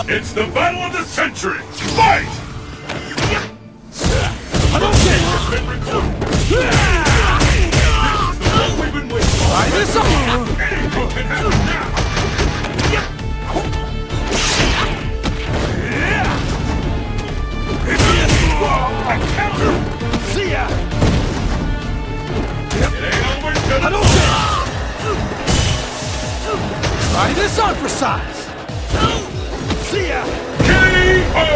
It's the battle of the century! Fight! I don't get it! It's been recorded. This is the one we've been waiting for. Try this on! Anything can happen now! A counter! See ya! It ain't over till I don't get it! Try this on for size! See ya! K.O.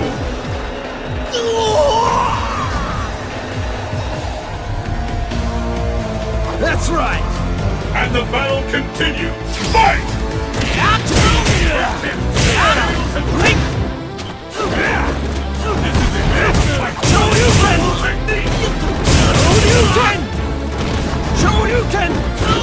That's right! And the battle continues! Fight! Shoryuken! Shoryuken! Shoryuken!